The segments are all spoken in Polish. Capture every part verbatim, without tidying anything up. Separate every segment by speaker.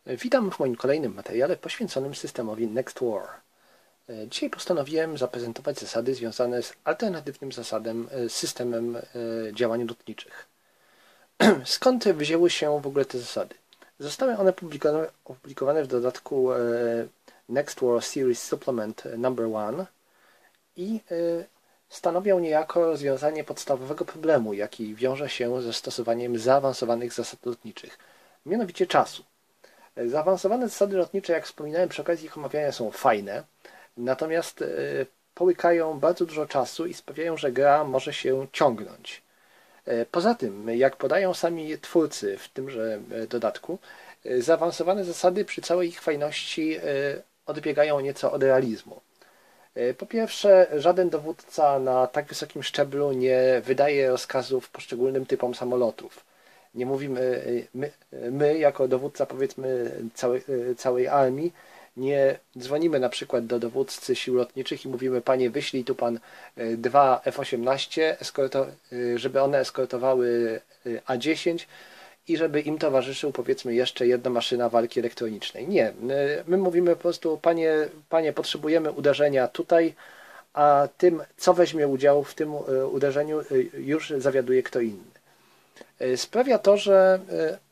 Speaker 1: Witam w moim kolejnym materiale poświęconym systemowi NextWar. Dzisiaj postanowiłem zaprezentować zasady związane z alternatywnym zasadem, systemem działań lotniczych. Skąd wzięły się w ogóle te zasady? Zostały one opublikowane w dodatku NextWar Series Supplement numer jeden i stanowią niejako rozwiązanie podstawowego problemu, jaki wiąże się ze stosowaniem zaawansowanych zasad lotniczych, mianowicie czasu. Zaawansowane zasady lotnicze, jak wspominałem przy okazji ich omawiania, są fajne, natomiast połykają bardzo dużo czasu i sprawiają, że gra może się ciągnąć. Poza tym, jak podają sami twórcy w tymże dodatku, zaawansowane zasady przy całej ich fajności odbiegają nieco od realizmu. Po pierwsze, żaden dowódca na tak wysokim szczeblu nie wydaje rozkazów poszczególnym typom samolotów. Nie mówimy, my, my jako dowódca, powiedzmy, całej, całej armii, nie dzwonimy na przykład do dowódcy sił lotniczych i mówimy: panie, wyślij tu pan dwa F osiemnaście, żeby one eskortowały A dziesięć i żeby im towarzyszył, powiedzmy, jeszcze jedna maszyna walki elektronicznej. Nie, my mówimy po prostu: panie, panie, potrzebujemy uderzenia tutaj, a tym, co weźmie udział w tym uderzeniu, już zawiaduje kto inny. Sprawia to, że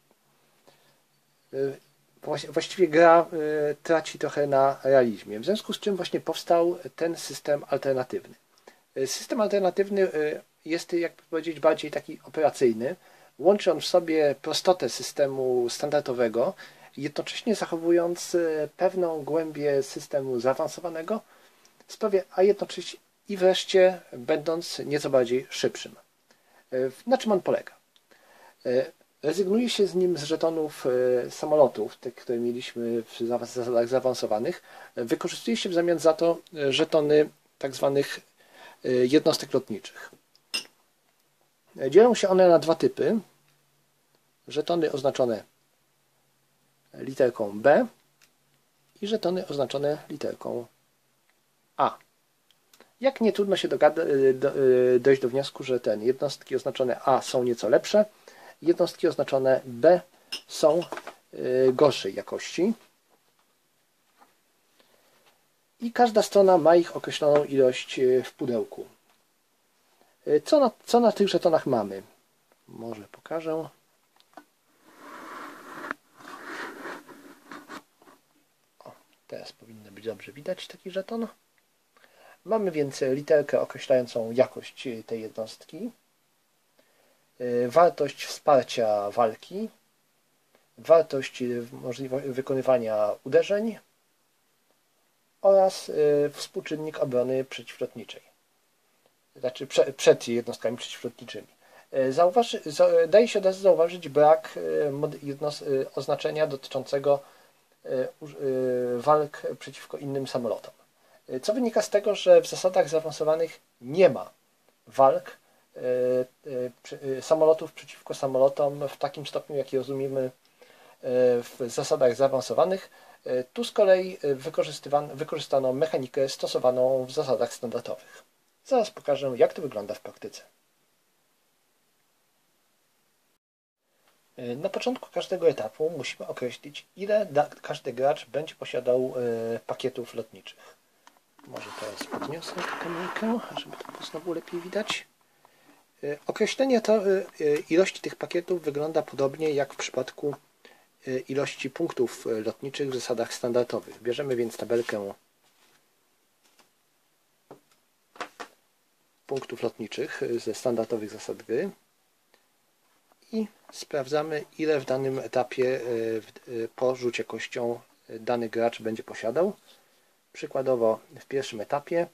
Speaker 1: właściwie gra traci trochę na realizmie, w związku z czym właśnie powstał ten system alternatywny. System alternatywny jest, jakby powiedzieć, bardziej taki operacyjny. Łączy on w sobie prostotę systemu standardowego, jednocześnie zachowując pewną głębię systemu zaawansowanego, a jednocześnie i wreszcie będąc nieco bardziej szybszym. Na czym on polega? Rezygnuje się z nim z żetonów samolotów, tych, które mieliśmy w zasadach zaawansowanych. Wykorzystuje się w zamian za to żetony tak zwanych jednostek lotniczych. Dzielą się one na dwa typy. Żetony oznaczone literką B i żetony oznaczone literką A. Jak nie trudno się dogada, do, dojść do wniosku, że te jednostki oznaczone A są nieco lepsze, jednostki oznaczone B są gorszej jakości. I każda strona ma ich określoną ilość w pudełku. Co na, co na tych żetonach mamy? Może pokażę. O, teraz powinno być dobrze widać taki żeton. Mamy więc literkę określającą jakość tej jednostki, wartość wsparcia walki, wartość możliwości wykonywania uderzeń oraz współczynnik obrony przeciwlotniczej, znaczy prze, przed jednostkami przeciwlotniczymi. Zauważy, daje się od razu zauważyć brak jednost, oznaczenia dotyczącego walk przeciwko innym samolotom. Co wynika z tego, że w zasadach zaawansowanych nie ma walk samolotów przeciwko samolotom w takim stopniu, jaki rozumiemy w zasadach zaawansowanych. Tu z kolei wykorzystano mechanikę stosowaną w zasadach standardowych. Zaraz pokażę, jak to wygląda w praktyce. Na początku każdego etapu musimy określić, ile każdy gracz będzie posiadał pakietów lotniczych. Może teraz podniosę kamerkę, żeby to było znowu lepiej widać. Określenie to ilości tych pakietów wygląda podobnie jak w przypadku ilości punktów lotniczych w zasadach standardowych. Bierzemy więc tabelkę punktów lotniczych ze standardowych zasad gry i sprawdzamy, ile w danym etapie po rzucie kością dany gracz będzie posiadał. Przykładowo w pierwszym etapie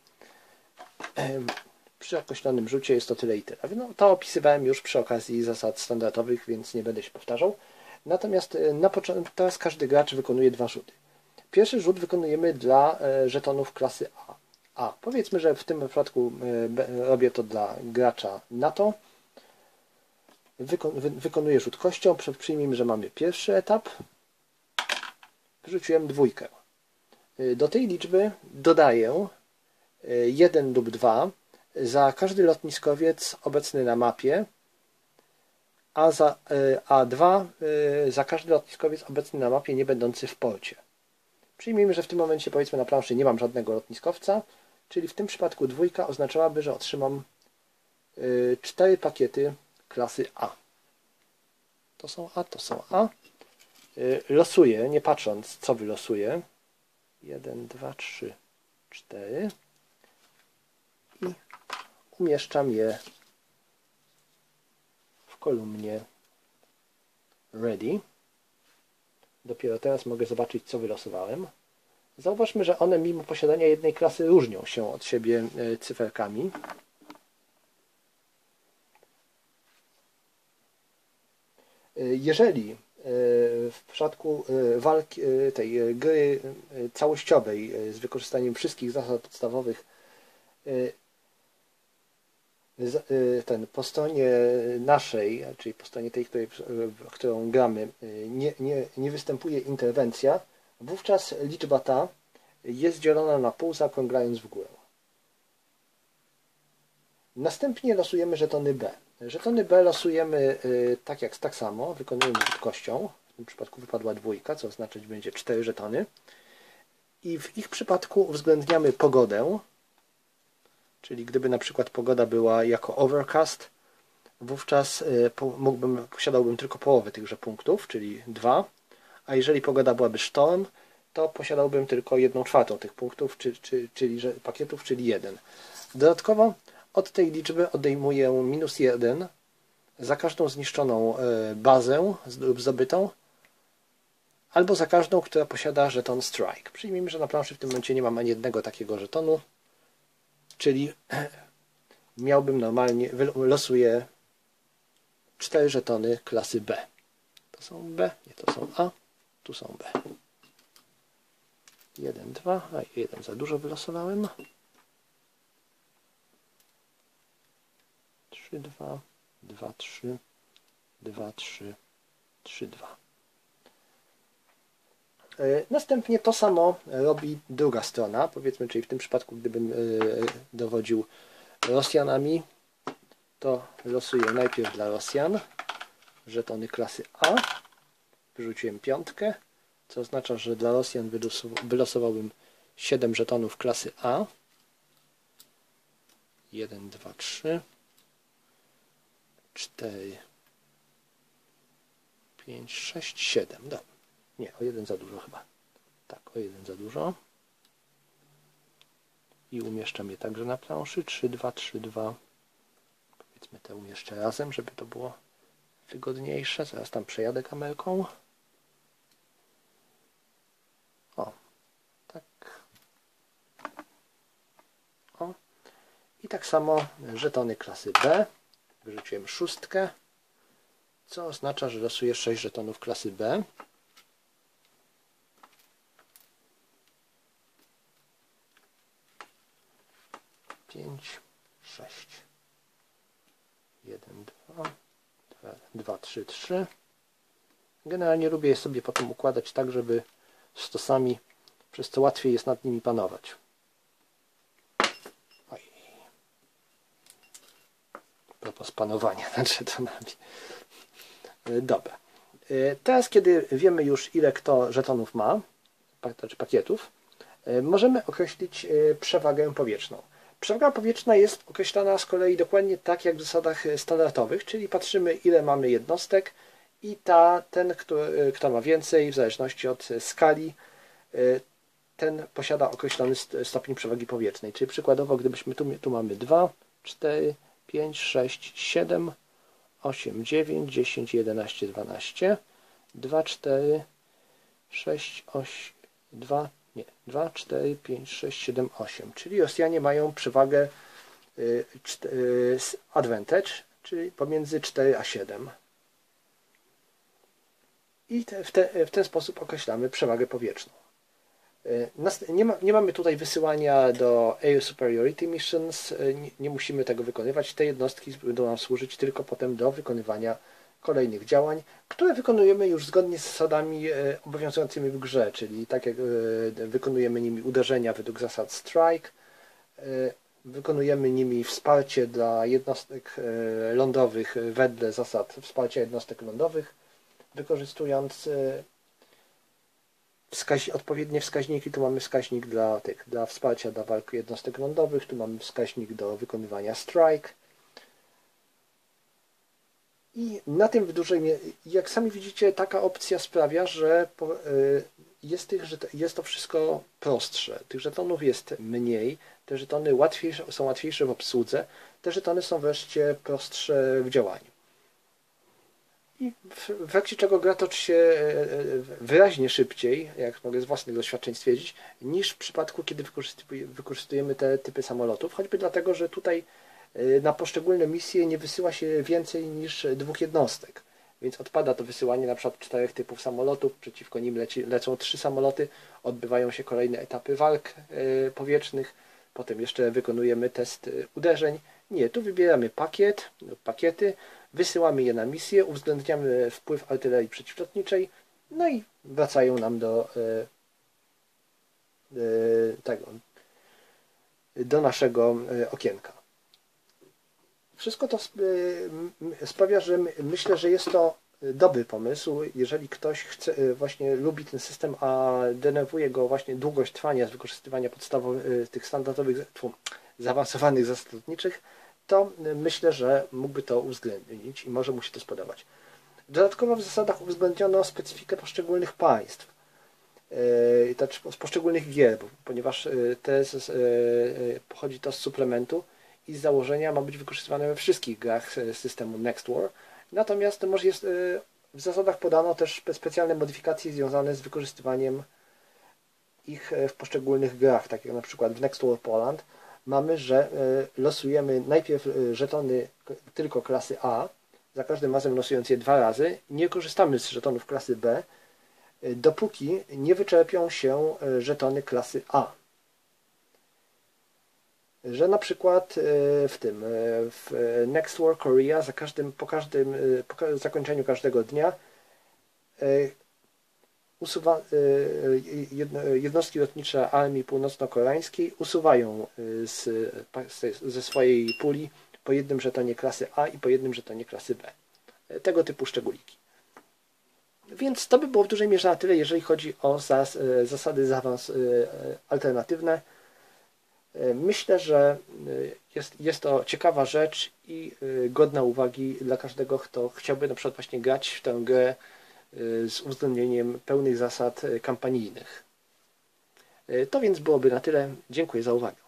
Speaker 1: przy określonym rzucie jest to tyle i tyle. No, to opisywałem już przy okazji zasad standardowych, więc nie będę się powtarzał. Natomiast na początku, teraz każdy gracz wykonuje dwa rzuty. Pierwszy rzut wykonujemy dla żetonów klasy A. A. Powiedzmy, że w tym wypadku robię to dla gracza NATO. Wykonuję rzut kością. Przyjmijmy, że mamy pierwszy etap. Wyrzuciłem dwójkę. Do tej liczby dodaję jeden lub dwa za każdy lotniskowiec obecny na mapie a za, a dwa za każdy lotniskowiec obecny na mapie nie będący w porcie. Przyjmijmy, że w tym momencie powiedzmy na planszy nie mam żadnego lotniskowca, czyli w tym przypadku dwójka oznaczałaby, że otrzymam cztery pakiety klasy A. To są A, to są A. Losuję, nie patrząc co wylosuję. jeden, dwa, trzy, cztery i umieszczam je w kolumnie Ready. Dopiero teraz mogę zobaczyć, co wylosowałem. Zauważmy, że one mimo posiadania jednej klasy różnią się od siebie cyferkami. Jeżeli w przypadku walki tej gry całościowej z wykorzystaniem wszystkich zasad podstawowych ten, po stronie naszej, czyli po stronie tej, której, którą gramy, nie, nie, nie występuje interwencja, wówczas liczba ta jest dzielona na pół, zaokrąglając w górę. Następnie losujemy żetony B. Żetony B losujemy tak jak tak samo, wykonujemy rzut kością. W tym przypadku wypadła dwójka, co oznaczać będzie cztery żetony. I w ich przypadku uwzględniamy pogodę, czyli gdyby na przykład pogoda była jako overcast, wówczas mógłbym, posiadałbym tylko połowę tychże punktów, czyli dwa, a jeżeli pogoda byłaby storm, to posiadałbym tylko jedną czwartą tych punktów, czy, czy, czyli że, pakietów, czyli jeden. Dodatkowo od tej liczby odejmuję minus jeden za każdą zniszczoną bazę lub zdobytą, albo za każdą, która posiada żeton strike. Przyjmijmy, że na planszy w tym momencie nie mam ani jednego takiego żetonu, czyli miałbym normalnie, losuję cztery żetony klasy B. To są B, nie, to są A, tu są B. jeden, dwa, a jeden za dużo wylosowałem. trzy, dwa, dwa, trzy, dwa, trzy, trzy, dwa. Następnie to samo robi druga strona, powiedzmy, czyli w tym przypadku, gdybym dowodził Rosjanami, to losuję najpierw dla Rosjan żetony klasy A, wyrzuciłem piątkę, co oznacza, że dla Rosjan wylosowałbym siedem żetonów klasy A, jeden, dwa, trzy, cztery, pięć, sześć, siedem. Dobra. Nie, o jeden za dużo chyba. Tak, o jeden za dużo. I umieszczam je także na planszy. trzy, dwa, trzy, dwa. Powiedzmy te umieszczę razem, żeby to było wygodniejsze. Zaraz tam przejadę kamerką. O, tak. O. I tak samo żetony klasy B. Wyrzuciłem szóstkę, co oznacza, że losuję sześć żetonów klasy B. pięć, sześć, jeden, dwa, dwa, trzy, trzy. Generalnie lubię je sobie potem układać tak, żeby stosami, przez co łatwiej jest nad nimi panować. Oj. Propos panowania nad żetonami. Dobra. Teraz, kiedy wiemy już, ile kto żetonów ma, znaczy pakietów, możemy określić przewagę powietrzną. Przewaga powietrzna jest określana z kolei dokładnie tak jak w zasadach standardowych, czyli patrzymy, ile mamy jednostek i ta, ten, kto, kto ma więcej, w zależności od skali, ten posiada określony stopień przewagi powietrznej. Czyli przykładowo, gdybyśmy tu, tu mamy dwa, cztery, pięć, sześć, siedem, osiem, dziewięć, dziesięć, jedenaście, dwanaście, dwa, cztery, sześć, osiem, dwa, nie, dwa, cztery, pięć, sześć, siedem, osiem. Czyli Rosjanie mają przewagę advantage, czyli pomiędzy cztery a siedem. I te, w, te, w ten sposób określamy przewagę powietrzną. Nie, ma, nie mamy tutaj wysyłania do Air Superiority Missions, nie, nie musimy tego wykonywać. Te jednostki będą nam służyć tylko potem do wykonywania kolejnych działań, które wykonujemy już zgodnie z zasadami obowiązującymi w grze, czyli tak jak wykonujemy nimi uderzenia według zasad strike, Wykonujemy nimi wsparcie dla jednostek lądowych wedle zasad wsparcia jednostek lądowych, wykorzystując wskaź odpowiednie wskaźniki. Tu mamy wskaźnik dla, tych, dla wsparcia dla walk jednostek lądowych, tu mamy wskaźnik do wykonywania strike. I na tym w dużej mierze, jak sami widzicie, taka opcja sprawia, że jest, tych, że jest to wszystko prostsze. Tych żetonów jest mniej, te żetony łatwiejsze, są łatwiejsze w obsłudze, te żetony są wreszcie prostsze w działaniu. I w, w efekcie czego gra toczy się wyraźnie szybciej, jak mogę z własnych doświadczeń stwierdzić, niż w przypadku, kiedy wykorzystujemy te typy samolotów, choćby dlatego, że tutaj na poszczególne misje nie wysyła się więcej niż dwóch jednostek, więc odpada to wysyłanie na przykład czterech typów samolotów, przeciwko nim leci, lecą trzy samoloty, odbywają się kolejne etapy walk powietrznych, potem jeszcze wykonujemy test uderzeń. Nie, tu wybieramy pakiet, pakiety, wysyłamy je na misję, uwzględniamy wpływ artylerii przeciwlotniczej, no i wracają nam do tego, do naszego okienka. Wszystko to sprawia, że myślę, że jest to dobry pomysł, jeżeli ktoś chce, właśnie lubi ten system, a denerwuje go właśnie długość trwania z wykorzystywania podstawowych, tych standardowych, zaawansowanych zasad lotniczych, to myślę, że mógłby to uwzględnić i może mu się to spodobać. Dodatkowo w zasadach uwzględniono specyfikę poszczególnych państw, z poszczególnych gier, ponieważ te, pochodzi to z suplementu i z założenia ma być wykorzystywane we wszystkich grach systemu Next War. Natomiast może jest, w zasadach podano też specjalne modyfikacje związane z wykorzystywaniem ich w poszczególnych grach, tak jak na przykład w Next War Poland mamy, że losujemy najpierw żetony tylko klasy A, za każdym razem losując je dwa razy. Nie korzystamy z żetonów klasy B, dopóki nie wyczerpią się żetony klasy A. Że na przykład w tym, w Next War Korea za każdym, po każdym, po zakończeniu każdego dnia usuwa, jednostki lotnicze Armii Północno-Koreańskiej usuwają z, ze swojej puli po jednym żetonie klasy A i po jednym żetonie klasy B. Tego typu szczególiki. Więc to by było w dużej mierze na tyle, jeżeli chodzi o zas, zasady zaawans alternatywne. Myślę, że jest, jest to ciekawa rzecz i godna uwagi dla każdego, kto chciałby na przykład właśnie grać w tę grę z uwzględnieniem pełnych zasad kampanijnych. To więc byłoby na tyle. Dziękuję za uwagę.